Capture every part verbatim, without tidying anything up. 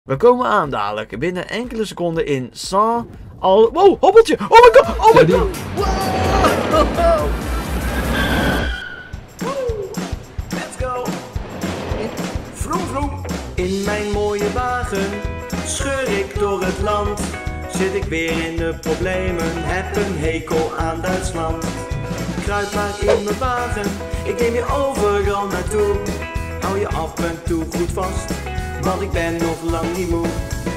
We komen aan dadelijk. Binnen enkele seconden in Saint... Al... Wow, hobbeltje! Oh my god! Oh my Ja, die- god! Wow! Let's go! Vroom vroom! In mijn mooie wagen scheur ik door het land. Zit ik weer in de problemen, heb een hekel aan Duitsland. Kruip maar in mijn wagen, ik neem je overal naartoe. Hou je af en toe goed vast, want ik ben nog lang niet moe.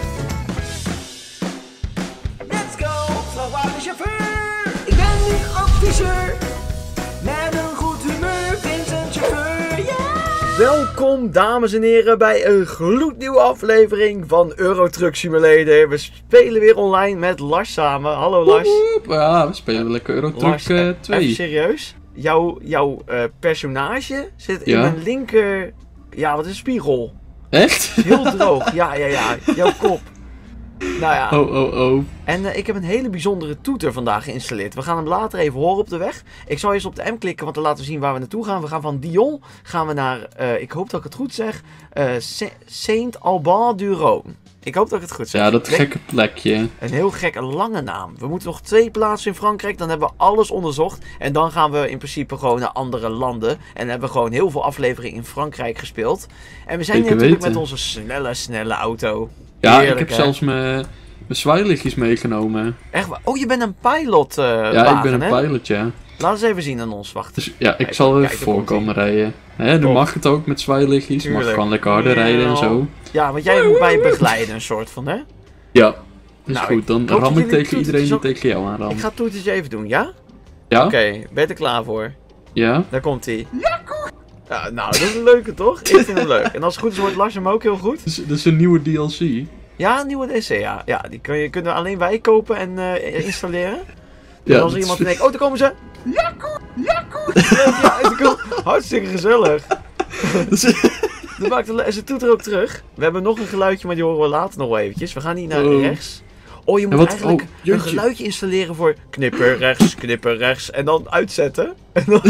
Let's go, vrachtwagenchauffeur! Ik ben nu adviseur, met een goed humeur, Vincent chauffeur, yeah! Welkom dames en heren bij een gloednieuwe aflevering van Eurotruck Simulator. We spelen weer online met Lars samen. Hallo Lars. Woep, ja, we spelen lekker Eurotruck Lars, uh, even twee. serieus. Jouw, jouw uh, personage zit in Ja? mijn linker... Ja, wat is een spiegel? Echt? Heel droog. Ja, ja, ja. Jouw kop. Nou ja. Oh, oh, oh. En uh, ik heb een hele bijzondere toeter vandaag geïnstalleerd. We gaan hem later even horen op de weg. Ik zal eerst op de M klikken, want dan laten we zien waar we naartoe gaan. We gaan van Dijon gaan we naar, uh, ik hoop dat ik het goed zeg, uh, Saint-Alban-du-Rhône. Ik hoop dat ik het goed zeg. Ja, dat Ik denk- gekke plekje. Een heel gekke lange naam. We moeten nog twee plaatsen in Frankrijk. Dan hebben we alles onderzocht. En dan gaan we in principe gewoon naar andere landen. En dan hebben we gewoon heel veel afleveringen in Frankrijk gespeeld. En we zijn hier Zeker natuurlijk weten. met onze snelle, snelle auto. Ja, Heerlijk, ik heb hè? zelfs mijn mijn zwaailichtjes meegenomen. Echt waar? Oh, je bent een pilot uh, Ja, wagen, ik ben hè? een pilot, ja. Laat eens even zien aan ons. Wacht. Dus ja, ik Kijk, zal kijk, er daar komt voorkomen rijden. Hè, nu Top. mag het ook met zwaailichtjes. Mag Tuurlijk. gewoon lekker harder rijden en zo. Ja, want jij moet mij begeleiden, een soort van, hè? Ja, is Nou, goed. ik Dan hoop dat ram ik jullie tegen toeters iedereen die ook- tegen jou Ik aanramt. ga het toetertje even doen, ja? Ja? Oké, ben je er klaar voor? Ja? Daar komt hij. Ja, nou, dat is een leuke, toch? Ik vind hem leuk. En als het goed is, wordt Lars hem ook heel goed. Dat is, dat is een nieuwe D L C. Ja, een nieuwe D C, ja. Ja, die kun je, kunnen alleen wij kopen en eh, installeren. Ja, en als er dat iemand is- denkt, oh, daar komen ze. Jakkoe, jakkoe. Ja, is cool. Hartstikke gezellig. dat is- Dat maakt een, ze doet er ook terug. We hebben nog een geluidje, maar die horen we later nog wel eventjes. We gaan niet naar Oh. rechts. Oh, je moet En wat- eigenlijk oh, een jeetje. geluidje installeren voor knipper rechts, knipper rechts. En dan uitzetten. En dan...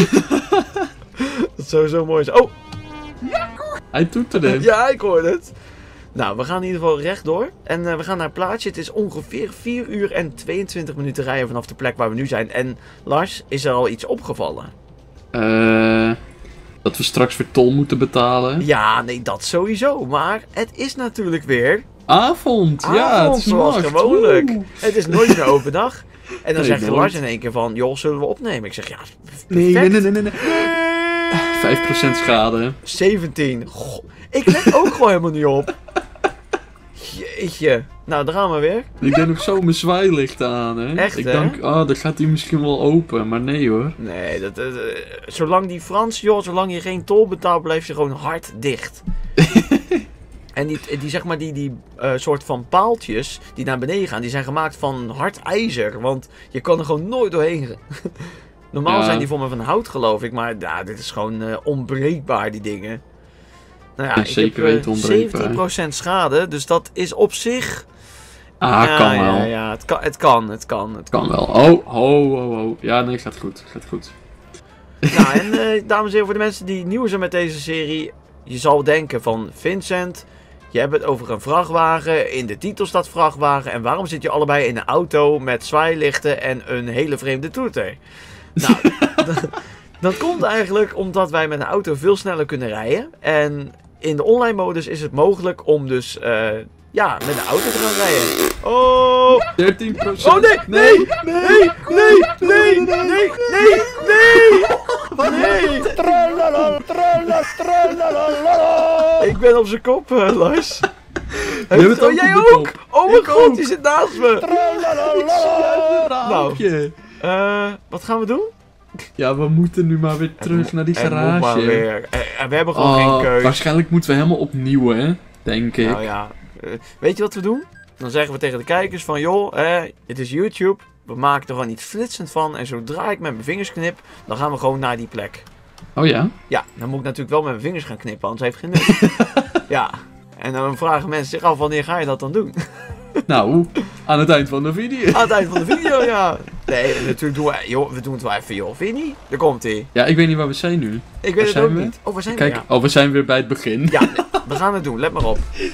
dat zou zo mooi zijn. Oh, Hij doet er in. ja, ik hoor het. Nou, we gaan in ieder geval rechtdoor. En uh, we gaan naar een plaatsje. Het is ongeveer vier uur en tweeëntwintig minuten rijden vanaf de plek waar we nu zijn. En Lars, is er al iets opgevallen? Eh, dat we straks weer tol moeten betalen. Ja, nee, dat sowieso. Maar het is natuurlijk weer Avond! ja, avond, het is zoals nacht. gewoonlijk. Oeh. Het is nooit meer overdag. En dan Nee, zegt nooit. Lars in één keer van, joh, zullen we opnemen? Ik zeg, ja, perfect. Nee, nee, nee, nee, nee. nee. vijf procent schade. zeventien. Goh, ik let ook gewoon helemaal niet op. Jeetje. Nou, daar gaan we weer. Ik deed nog zo mijn zwaailicht aan, hè. Echt, ik hè? dacht, oh, dan gaat hij misschien wel open. Maar nee, hoor. Nee, dat, dat, eh, zolang die Frans, joh, zolang je geen tol betaalt, blijf je gewoon hard dicht. En die, die, zeg maar, die, die eh, soort van paaltjes die naar beneden gaan, die zijn gemaakt van hard ijzer. Want je kan er gewoon nooit doorheen. Normaal Ja. zijn die voor me van hout, geloof ik. Maar ja, dit is gewoon eh, onbreekbaar, die dingen. Nou ja, Ja, ik zeker heb eh, weten onbreekbaar. zeventien procent schade, dus dat is op zich... Ah, ja, kan wel. Ja, ja, het kan, het kan, het kan. Het Kan wel. Oh, oh, oh, oh. Ja, nee, gaat goed. Gaat goed. Nou, en eh, dames en heren, voor de mensen die nieuw zijn met deze serie, je zal denken van Vincent, je hebt het over een vrachtwagen, in de titel staat vrachtwagen, en waarom zit je allebei in een auto met zwaailichten en een hele vreemde toeter? Nou, d- dat komt eigenlijk omdat wij met een auto veel sneller kunnen rijden, en in de online modus is het mogelijk om dus, eh, ja, met een auto te gaan rijden. Oh! dertien procent. Oh nee, nee, nee, nee, nee, nee, nee, nee, nee, nee. Ik ben op zijn kop, uh, Lars. Jij bent Oh, ook jij op de ook? kop. Oh mijn Ik god, ook. die zit naast me. Raampje. Eh, wat gaan we doen? Ja, we moeten nu maar weer terug naar die Er moet maar garage. weer. Eh, we hebben gewoon Oh, geen keus. waarschijnlijk moeten we helemaal opnieuw, hè? Denk ik. Nou ja, eh, weet je wat we doen? Dan zeggen we tegen de kijkers van, joh, eh, het is YouTube. We maken er gewoon iets flitsend van. En zodra ik met mijn vingers knip, dan gaan we gewoon naar die plek. Oh ja? Ja, dan moet ik natuurlijk wel met mijn vingers gaan knippen, anders heeft het geen nut. Ja, en dan vragen mensen zich af, wanneer ga je dat dan doen? Nou, aan het eind van de video. Aan het eind van de video, ja. Nee, natuurlijk doen we, joh, we doen het wel even, joh. Vind je niet? Daar komt ie. Ja, ik weet niet waar we zijn nu. Ik weet Waar het zijn ook we? niet. Oh, waar zijn Kijk, we? oh, we zijn weer bij het begin. Ja, ja nee, we gaan het doen. Let maar op.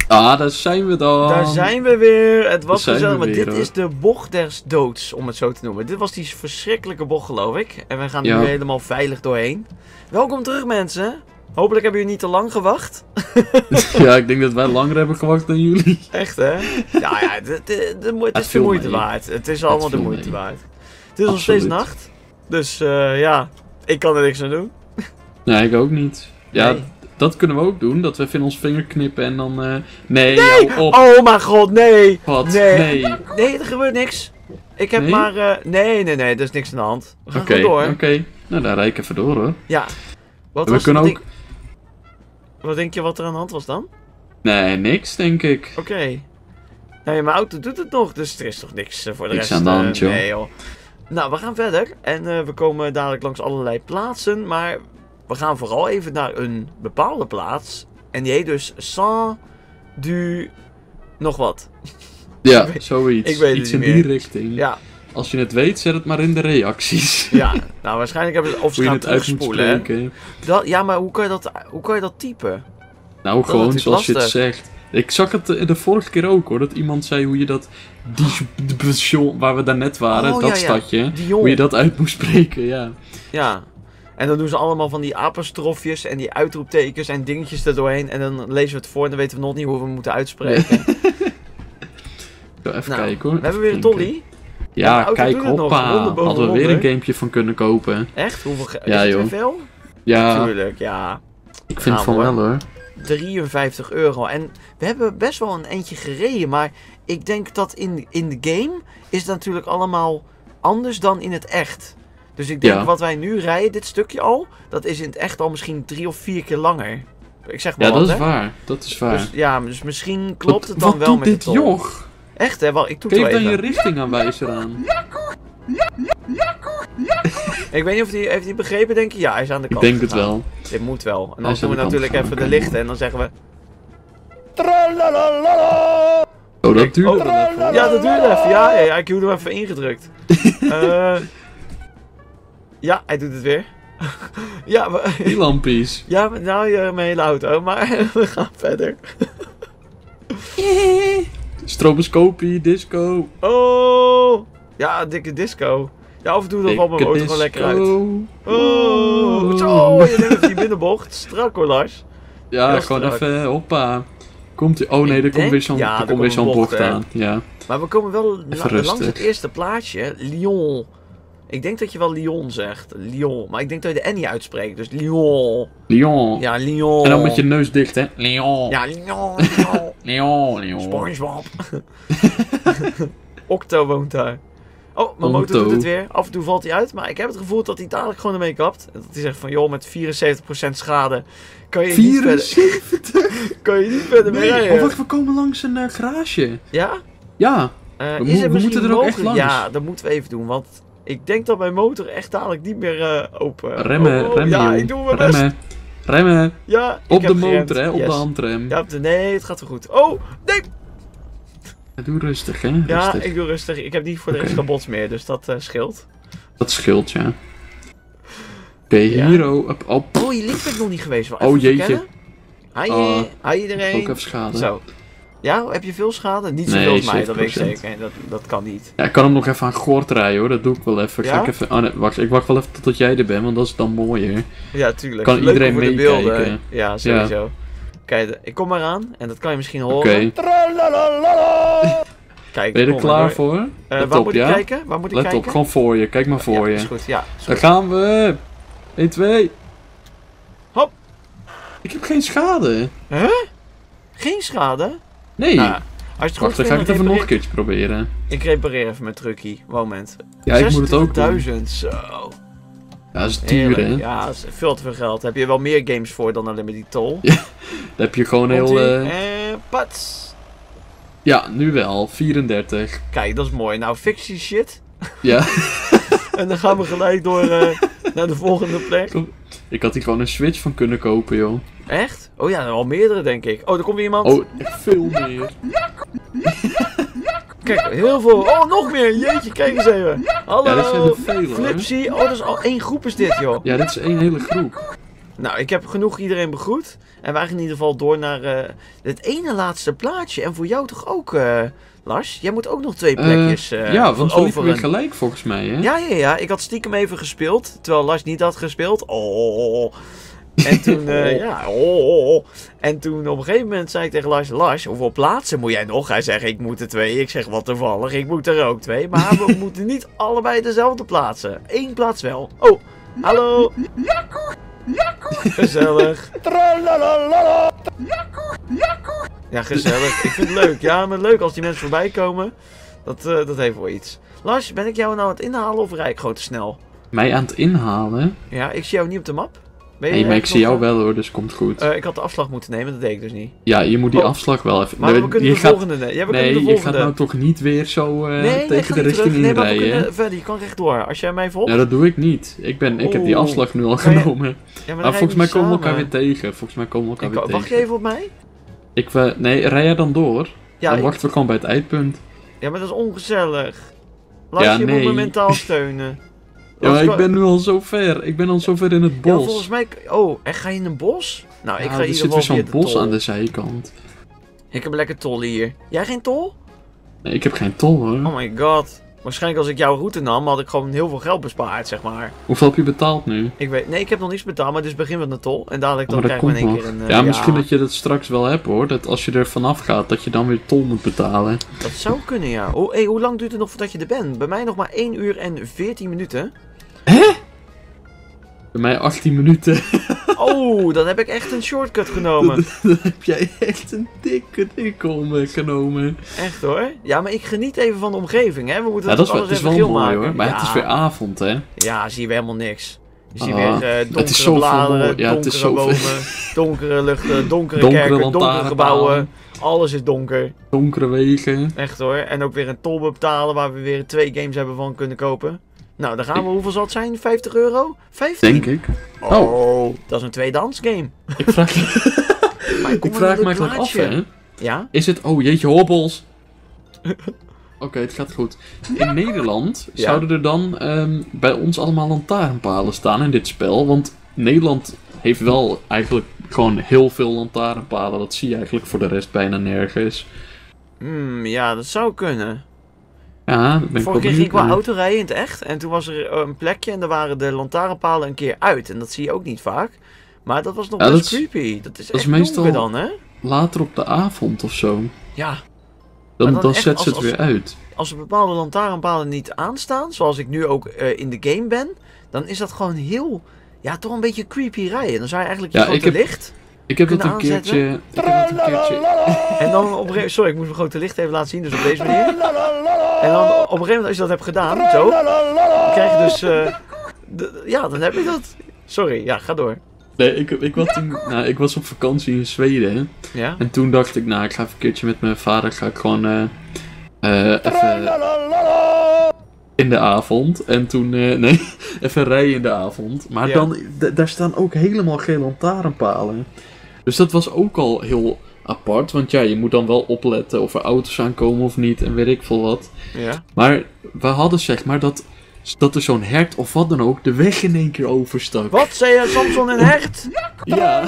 Ah, daar zijn we dan. Daar zijn we weer. Het was Daar zijn gezellig, we maar weer, dit hoor. is de bocht des doods, om het zo te noemen. Dit was die verschrikkelijke bocht, geloof ik. En we gaan er Ja. nu helemaal veilig doorheen. Welkom terug, mensen. Hopelijk hebben jullie niet te lang gewacht. Ja, ik denk dat wij langer hebben gewacht dan jullie. Echt, hè? Ja, ja, de, de, de, mo- het Het is de viel moeite mee. waard. Het is allemaal de viel moeite mee. waard. Het is nog steeds Absoluut. nacht. Dus uh, ja, ik kan er niks aan doen. Nee, ik ook niet. Ja, Nee. dat kunnen we ook doen. Dat we even in ons vinger knippen en dan... Uh... Nee, hou op. Oh mijn god, nee! Wat? Nee. Nee. Nee, er gebeurt niks. Ik heb Nee? maar... uh, nee, nee, nee, er is niks aan de hand. We gaan Oké, gewoon door. oké. Nou, daar rijd ik even door hoor. Ja. Wat We was kunnen het ook... ding- Wat denk je wat er aan de hand was dan? Nee, niks denk ik. Oké. Nee, mijn auto doet het nog, dus er is toch niks uh, voor de Niks rest. aan de uh, hand, joh. Nee, joh. Nou, we gaan verder. En uh, we komen dadelijk langs allerlei plaatsen. Maar we gaan vooral even naar een bepaalde plaats. En die heet dus Saint du... nog wat. Ja, Ik weet- zoiets. ik weet het Iets niet in meer. die richting. Ja, Als je het weet, zet het maar in de reacties. ja. Nou, waarschijnlijk hebben ze... Of ze Hoe je gaan het uit moet terugspoelen, hè. spreken. Dat, ja, maar hoe kan, je dat, hoe kan je dat typen? Nou, is gewoon natuurlijk zoals je het lastig. zegt. Ik zag het de vorige keer ook hoor, dat iemand zei hoe je dat... Die, waar we daarnet waren, Oh, dat ja, ja. stadje. Dijon. Hoe je dat uit moest spreken, ja. Ja. En dan doen ze allemaal van die apostrofjes en die uitroeptekens en dingetjes er doorheen. En dan lezen we het voor en dan weten we nog niet hoe we het moeten uitspreken. Zo, even Nou, kijken hoor. we hebben weer een Even tolly. denken. En de Ja, auto kijk, doet het nog. hoppa. Ronde boven Hadden we weer ronde. een gamepje van kunnen kopen. Echt? Hoeveel ge- Ja, is het joh. weer veel? Ja, Natuurlijk, ja. ik vind Nou, van hoor. wel hoor. drieënvijftig euro. En we hebben best wel een eindje gereden. Maar ik denk dat in, in de game is het natuurlijk allemaal anders dan in het echt. Dus ik denk Ja. wat wij nu rijden, dit stukje al, dat is in het echt al misschien drie of vier keer langer. Ik zeg maar Ja, wat, dat is hè? waar. Dat is waar. Dus, ja, dus misschien klopt Wat- het dan wat wel doet met dit de tol. joch? Echt hè, wel, ik doe Geef het wel dan je even. richtingaanwijzer aan. Ik weet niet of hij heeft hij begrepen, denk je? Ja, hij is aan de Ik kant denk het gegaan. wel. Dit moet wel. En Hij dan is doen aan we de kant natuurlijk gegaan, even de oké. lichten en dan zeggen we... Oh, dat duurt Oh, dan even. ja, dat duurde even. Ja, ja, ja, ik heb hem even ingedrukt. Eh ja, hij doet het weer. ja, we, Die lampies. ja, maar nou je mijn hele auto, maar we gaan verder. Stroboscopie, disco. Oh, ja, dikke disco. Ja, af en toe dan valt mijn Dikke auto gewoon lekker uit. disco. Oh, zo, je neemt even die binnenbocht. Strak hoor, Lars. Ja, Heel gewoon strak. even, hoppa. Komt ie? Oh nee, Ik er komt denk- weer zo'n ja, er er komt weer komt een zo'n bocht, bocht hè. aan. Ja. Maar we komen wel la- Even langs rustig. het eerste plaatje. Lyon. Ik denk dat je wel Lyon zegt. Lyon. Maar ik denk dat je de N niet uitspreekt. Dus Lyon. Lyon. Ja, Lyon. En dan met je neus dicht, hè? Lyon. Ja, Lyon. Lyon. Lyon, Lyon. SpongeBob. Octo woont daar. Oh, mijn motor Octo. doet het weer. Af en toe valt hij uit. Maar ik heb het gevoel dat hij dadelijk gewoon ermee kapt. En dat hij zegt van, joh, met vierenzeventig procent schade kan je niet verder, vierenzeventig? kan je niet verder mee Nee, rijden. oh wacht, we komen langs een eh, garage. Ja? Ja. Eh, We is mo- het we misschien moeten er ook echt mogelijk? langs. Ja, dat moeten we even doen. Want ik denk dat mijn motor echt dadelijk niet meer eh, open... Remmen, Oh, oh, remmen, Ja, joh. ik doe mijn best. Remmen. Remmen. Ja, ik Op de heb motor, geremd. hè? Op Yes. de handrem. Ja, op de... Nee, het gaat wel goed. Oh, nee! Doe rustig, hè? Ja, Rustig. ik doe rustig. Ik heb niet voor de rest Oké. gebots meer, dus dat eh, scheelt. Dat scheelt, ja. Oké, Ja. hier, oh, op, op. Oh, hier liep ik nog niet geweest. Wel Oh, even jeetje. verkennen. Hi, Oh, hi iedereen. Ook even schade. Zo. Ja, heb je veel schade? Niet Nee, zoveel als mij, dat weet ik zeven procent. zeker. Dat, dat kan niet. Ja, ik kan hem nog even aan Goort rijden, hoor. Dat doe ik wel even. Ga Ja? ik even... Oh, nee, wacht. Ik wacht wel even totdat jij er bent, want dat is dan mooier. Ja, tuurlijk. Kan Leuk iedereen voor de meekijken. beelden. Ja, sowieso. Kijk, de- ik kom eraan en dat kan je misschien Oké. horen. Kijk, Ben je er kom klaar hoor. voor? Eh, Let waar op, moet ik ja? kijken? Waar moet ik Let kijken? op, gewoon voor je. Kijk maar voor ja, je. is goed. Ja, is Daar goed. gaan we. één, twee. Hop. Ik heb geen schade. Geen schade? Nee. Nou, als je het goed Wacht, dan ga ik vindt, het even nog een repareer- keertje proberen. Ik repareer even mijn truckie. Moment. Ja, ik moet het ook doen. zesentwintigduizend, zo. Ja, dat is duur, hè? Heerlijk. Ja, dat is veel te veel geld. Heb je wel meer games voor dan alleen maar die tol? Ja, Daar heb je gewoon heel... Komt-ie. eh, En pats. Ja, nu wel. vierendertig. Kijk, dat is mooi. Nou, fix die shit. Ja. En dan gaan we gelijk door eh, naar de volgende plek. Ik had hier gewoon een Switch van kunnen kopen, joh. Echt? Oh ja, al meerdere denk ik. Oh, er komt weer iemand. Oh, echt veel meer. Kijk, heel veel. Oh, nog meer. Jeetje, kijk eens even. Hallo. Ja, dit zijn er veel, hoor. Flipsy. Oh, dat is al één groep is dit, joh. Ja, dit is één hele groep. Nou, ik heb genoeg iedereen begroet. En wij gaan in ieder geval door naar uh, het ene laatste plaatje. En voor jou toch ook, uh, Lars? Jij moet ook nog twee plekjes uh, uh, Ja, want we liepen weer een... gelijk volgens mij, hè? Ja, ja, ja. Ik had stiekem even gespeeld. Terwijl Lars niet had gespeeld. Oh. En toen, uh, ja, oh. En toen op een gegeven moment zei ik tegen Lars... Lars, hoeveel plaatsen moet jij nog? Hij zegt, ik moet er twee. Ik zeg, wat toevallig. Ik moet er ook twee. Maar we moeten niet allebei dezelfde plaatsen. Eén plaats wel. Oh, hallo. Gezellig. Ja, gezellig. Ik vind het leuk. Ja, maar leuk als die mensen voorbij komen. Dat, uh, dat heeft wel iets. Lars, ben ik jou nou aan het inhalen of rijd ik gewoon te snel? Mij aan het inhalen? Ja, ik zie jou niet op de map. Ben je nee, maar ik zie jou uh... wel hoor, dus komt goed. Uh, ik had de afslag moeten nemen, dat deed ik dus niet. Ja, je moet die oh. afslag wel even... Maar we kunnen je de gaat... volgende... Ja, we nee, kunnen de je gaat nou toch niet weer zo uh, nee, tegen nee, de richting nee, inrijden, hè? Nee, verder, je kan rechtdoor. Als jij mij volgt... Ja, dat doe ik niet. Ik, ben, ik oh. heb die afslag nu al kan genomen. Je... Ja, maar maar volgens mij komen we elkaar weer tegen. Volgens mij komen we elkaar ik, weer wacht tegen. je even op mij? Ik, uh, nee, rij jij dan door? Ja, dan ik... wachten we gewoon bij het eindpunt. Ja, maar dat is ongezellig. Laat ja, je nee. me mentaal steunen. Ja, maar ik ben nu al zo ver. Ik ben al zo ver in het bos. Ja, volgens mij... Oh, echt ga je in een bos? Nou, ja, ik ga er zit weer zo'n bos tol. aan de zijkant. Ik heb lekker tol hier. Jij geen tol? Nee, ik heb geen tol hoor. Oh my god. Waarschijnlijk als ik jouw route nam, had ik gewoon heel veel geld bespaard, zeg maar. Hoeveel heb je betaald nu? Ik weet... Nee, ik heb nog niets betaald, maar dit is het begin van de tol. En dadelijk dan oh, krijgen we in één keer een... Uh, ja, misschien ja. dat je dat straks wel hebt hoor. Dat als je er vanaf gaat, dat je dan weer tol moet betalen. Dat zou kunnen, ja. Oh, hey, hoe lang duurt het nog voordat je er bent? Bij mij nog maar één uur en veertien minuten. Hè? Bij mij achttien minuten. Oh, dan heb ik echt een shortcut genomen. Dan, dan heb jij echt een dikke dik om genomen. Echt hoor. Ja, maar ik geniet even van de omgeving, hè. We moeten ja, dat is wel, alles het is even wel geel mooi maken. hoor. Maar ja. het is weer avond, hè. Ja, zie je weer helemaal niks. Je ah, ziet weer uh, donkere het is zo bladeren, ja, donkere zo bomen, donkere luchten, donkere, donkere kerken, donkere gebouwen. Alles is donker. Donkere wegen. Echt hoor. En ook weer een tol betalen waar we weer twee games hebben van kunnen kopen. Nou, dan gaan we. Ik... Hoeveel zal het zijn? vijftig euro? vijftien? Denk ik. Oh, oh. Dat is een tweedans game. Ik vraag, ik ik vraag me eigenlijk af, hè. Ja? Is het... Oh, jeetje, hobbels. Oké, okay, het gaat goed. In Nederland ja. zouden er dan um, bij ons allemaal lantaarnpalen staan in dit spel. Want Nederland heeft wel eigenlijk gewoon heel veel lantaarnpalen. Dat zie je eigenlijk voor de rest bijna nergens. Hmm, ja, dat zou kunnen. Ja, dat ben Vorige keer ging ik wel autorijden in het echt. En toen was er een plekje en daar waren de lantaarnpalen een keer uit. En dat zie je ook niet vaak. Maar dat was nog ja, best dat is, creepy. Dat is dat echt is meestal donker dan, hè? Later op de avond of zo. Ja. Dan, dan, dan echt, zet ze als, het weer als, uit. Als er bepaalde lantaarnpalen niet aanstaan, zoals ik nu ook uh, in de game ben, dan is dat gewoon heel, ja, toch een beetje creepy rijden. Dan zou je eigenlijk je ja, grote ik heb, licht Ik heb dat een keertje... Ik heb dat een keertje... En dan op een gegeven... Sorry, ik moest mijn grote licht even laten zien, dus op deze manier. En dan op een gegeven moment, als je dat hebt gedaan, zo, dan krijg je dus... Uh, de, ja, dan heb je dat. Sorry, ja, ga door. Nee, ik, ik, was toen, nou, ik was op vakantie in Zweden. Hè? Ja? En toen dacht ik, nou, ik ga even een keertje met mijn vader, ga ik gewoon uh, uh, even in de avond. En toen, uh, nee, even rijden in de avond. Maar ja. dan, d- daar staan ook helemaal geen lantaarnpalen. Dus dat was ook al heel apart. Want ja, je moet dan wel opletten of er auto's aankomen of niet en weet ik veel wat. Ja. Maar we hadden zeg maar dat... dat er zo'n hert of wat dan ook de weg in één keer overstak. Wat? Zei je Samson een hert? Ja.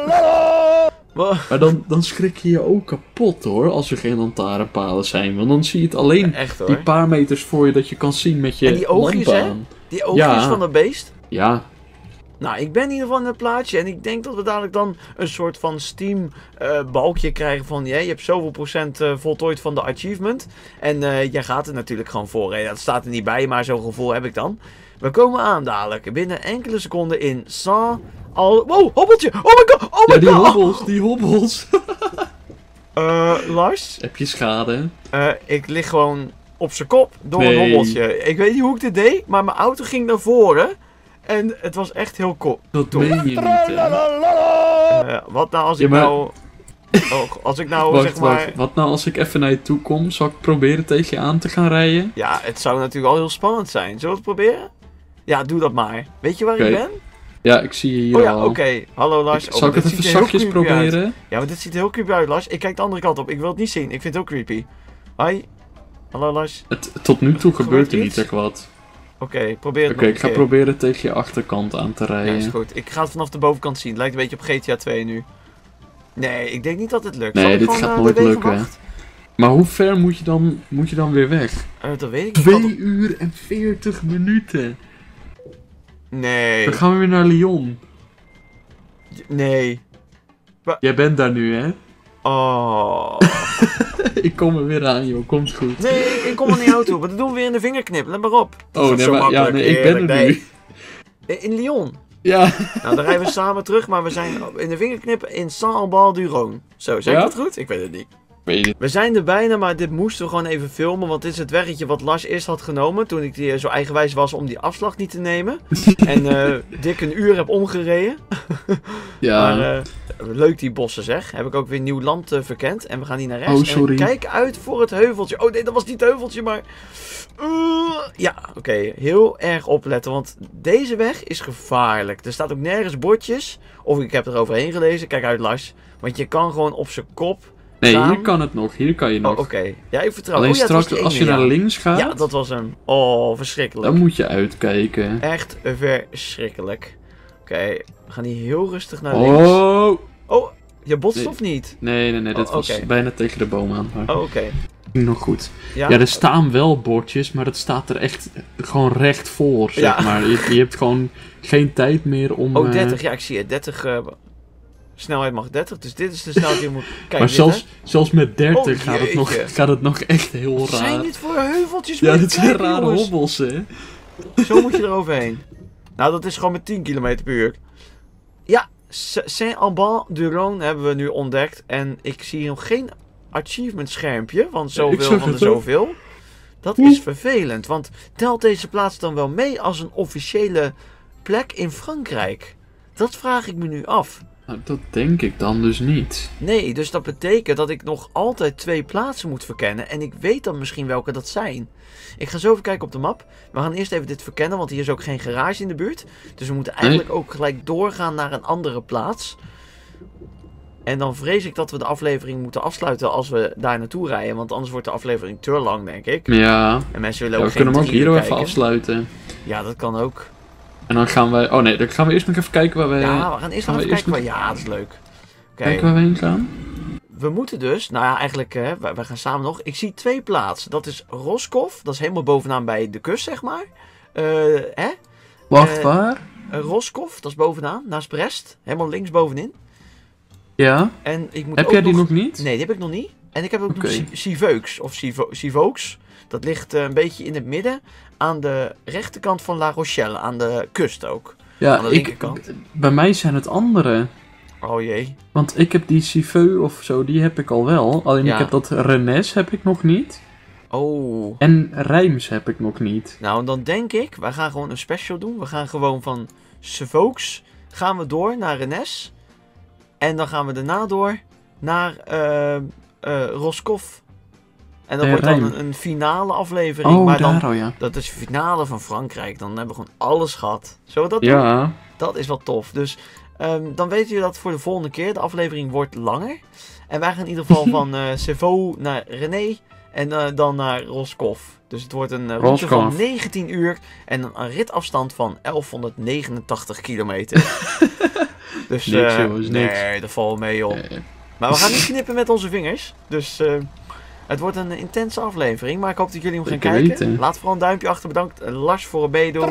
Maar dan, dan schrik je je ook kapot hoor, als er geen lantaarnpalen zijn. Want dan zie je het alleen echt, die paar meters voor je dat je kan zien met je en die oogjes, lamp hè? aan. Die oogjes ja. van dat beest? Ja. Nou, ik ben in ieder geval in het plaatje en ik denk dat we dadelijk dan een soort van Steam uh, balkje krijgen van ja, je hebt zoveel procent uh, voltooid van de achievement. En uh, jij gaat er natuurlijk gewoon voor. Hè? Dat staat er niet bij, maar zo'n gevoel heb ik dan. We komen aan dadelijk binnen enkele seconden in Saint al. Wow, hobbeltje! Oh my god! Oh my ja, die god! hobbels, die hobbels. uh, Lars? Heb je schade? Uh, ik lig gewoon op zijn kop door nee. een hobbeltje. Ik weet niet hoe ik dit deed, maar mijn auto ging naar voren. En het was echt heel cool. Dat meen je niet, hè? Uh, wat nou als ik ja, maar... nou... Oh, als ik nou, wacht, zeg maar... Wacht. Wat nou als ik even naar je toe kom? Zal ik proberen tegen je aan te gaan rijden? Ja, het zou natuurlijk al heel spannend zijn. Zullen we het proberen? Ja, doe dat maar. Weet je waar okay. ik ben? Ja, ik zie je hier oh ja, al. oké. Okay. Hallo Lars. Ik, zal oh, ik het even zachtjes proberen? Uit. Ja, maar dit ziet er heel creepy uit, Lars. Ik kijk de andere kant op. Ik wil het niet zien. Ik vind het heel creepy. Hoi. Hallo Lars. Het, tot nu toe gebeurt, gebeurt er niet echt wat. Oké, okay, probeer het Oké, nog ik ga keer. proberen tegen je achterkant aan te rijden. Ja, is goed. Ik ga het vanaf de bovenkant zien. Het lijkt een beetje op G T A twee nu. Nee, ik denk niet dat het lukt. Nee, Zal ik dit gewoon, gaat uh, nooit de wegen lukken. wacht? Maar hoe ver moet je dan, moet je dan weer weg? Uh, dat weet ik niet. Twee Wat- uur en veertig minuten. Nee. Dan gaan we weer naar Lyon. Nee. Jij bent daar nu, hè? Oh. Ik kom er weer aan, joh. Komt goed. Nee, ik, ik kom er niet toe. Maar dat doen we weer in de vingerknip. Let maar op. Dat Oh, gaat nee, zo maar, ja, makkelijk, nee, ik ben er eerlijk. nu. Nee. In Lyon. Ja. Nou, dan rijden we samen terug, maar we zijn in de vingerknip in Saint-Albert-du-Rhône. Zo, zeg ik Ja? dat goed? Ik weet het niet. Weet je. We zijn er bijna, maar dit moesten we gewoon even filmen, want dit is het weggetje wat Lars eerst had genomen toen ik die, eh, zo eigenwijs was om die afslag niet te nemen. En eh dik een uur heb omgereden. Ja. Maar eh, leuk die bossen zeg. Heb ik ook weer nieuw land eh, verkend. En we gaan hier naar rechts. Oh, sorry. En kijk uit voor het heuveltje. Oh nee, dat was niet het heuveltje, maar... Uh, ja, oké. Heel erg opletten, want deze weg is gevaarlijk. Er staat ook nergens bordjes. Of ik heb er overheen gelezen. Kijk uit Lars. Want je kan gewoon op zijn kop Nee, staan. hier kan het nog. Hier kan je nog. Oh, oké. Ja, ik vertrouw. Alleen oh, ja, het was straks die als je ene, naar ja. links gaat, Ja, dat was hem. Oh, verschrikkelijk. dan moet je uitkijken. Echt verschrikkelijk. Oké, we gaan hier heel rustig naar links. Oh! Oh, je botst Nee. of niet? Nee, nee, nee. Dat Oh, was oké. bijna tegen de boom aan. Maar Oh, oké. ging nog goed. Ja, Ja, er staan wel bordjes, maar dat staat er echt gewoon recht voor, zeg Ja. maar. Je, je hebt gewoon geen tijd meer om... Oh, eh, dertig. Ja, ik zie het. dertig. eh, snelheid mag dertig. Dus dit is de snelheid die je moet... Kijk, maar dit, zelfs, zelfs met dertig Oh, gaat, het nog, jeetje. gaat het nog echt heel hè. raar. Zijn dit voor heuveltjes? Ja, Moet je dit zijn kijken, rare jongens. hobbels, hè. Zo moet je er overheen. Nou, dat is gewoon met tien kilometer per uur. Ja, Saint-Alban-du-Rhône hebben we nu ontdekt. En ik zie nog geen achievement schermpje. Want ik zoveel zag van de het ook. zoveel. Dat Oeh. is vervelend. Want telt deze plaats dan wel mee als een officiële plek in Frankrijk? Dat vraag ik me nu af. Nou, dat denk ik dan dus niet. Nee, dus dat betekent dat ik nog altijd twee plaatsen moet verkennen. En ik weet dan misschien welke dat zijn. Ik ga zo even kijken op de map. We gaan eerst even dit verkennen, want hier is ook geen garage in de buurt. Dus we moeten eigenlijk ook gelijk doorgaan naar een andere plaats. En dan vrees ik dat we de aflevering moeten afsluiten als we daar naartoe rijden. Want anders wordt de aflevering te lang, denk ik. Ja, En mensen willen ja ook we geen kunnen hem ook drie hier uur wel even kijken. afsluiten. Ja, dat kan ook. En dan gaan wij... Oh nee, dan gaan we eerst nog even kijken waar we, Ja, we gaan eerst gaan nog we even eerst kijken. nog- Waar... Ja, dat is leuk. Oké. kijken waar we heen gaan. We moeten dus, nou ja, eigenlijk, hè, wij, wij gaan samen nog. Ik zie twee plaatsen. Dat is Roscoff, dat is helemaal bovenaan bij de kust, zeg maar. Eh, hè? Wacht, Eh, waar? Uh, Roscoff, dat is bovenaan, naast Brest. Helemaal links bovenin. Ja. En ik moet Heb ook jij die nog... nog niet? Nee, die heb ik nog niet. En ik heb ook Oké. nog Civeux, of Civaux. Dat ligt eh, een beetje in het midden, aan de rechterkant van La Rochelle, aan de kust ook. Ja, aan de ik, linkerkant. bij mij zijn het andere. Oh jee. Want ik heb die Civeux of zo, die heb ik al wel. Alleen Ja. ik heb dat Rennes heb ik nog niet. Oh. En Reims heb ik nog niet. Nou, dan denk ik, wij gaan gewoon een special doen. We gaan gewoon van Civaux gaan we door naar Rennes. En dan gaan we daarna door naar eh eh Roscoff. En dat Eh, wordt dan Rijm. een, een finale aflevering. Oh, maar daar dan, al ja. dat is de finale van Frankrijk. Dan hebben we gewoon alles gehad. Zullen we dat doen? Ja. Dat is wel tof. Dus ehm, dan weten jullie dat voor de volgende keer. De aflevering wordt langer. En wij gaan in ieder geval van eh Civaux naar René. En eh, dan naar Roscoff. Dus het wordt een uh, route van Roscoff. negentien uur. En een, een ritafstand van elfhonderdnegenentachtig kilometer. Dus Niks, eh, joh, is niks. nee, dat valt mee op. Eh, Maar we gaan niet knippen met onze vingers. Dus eh, het wordt een intense aflevering. Maar ik hoop dat jullie hem gaan Zeker kijken. weten. Laat vooral een duimpje achter. Bedankt eh, Lars voor het meedoen.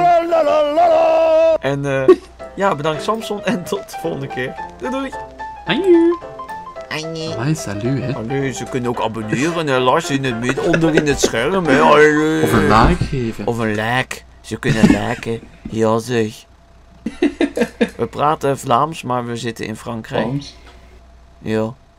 En eh, ja, bedankt Samson. En tot de volgende keer. Doei doei. Aju. Annie. Hai, salut hè. Allee, ze kunnen ook abonneren. Hè, Lars in het midden, onder in het scherm. Hè. Allee. Of een like geven. Of een like. Ze kunnen liken. Ja zeg. We praten Vlaams, maar we zitten in Frankrijk. Frans. Ja.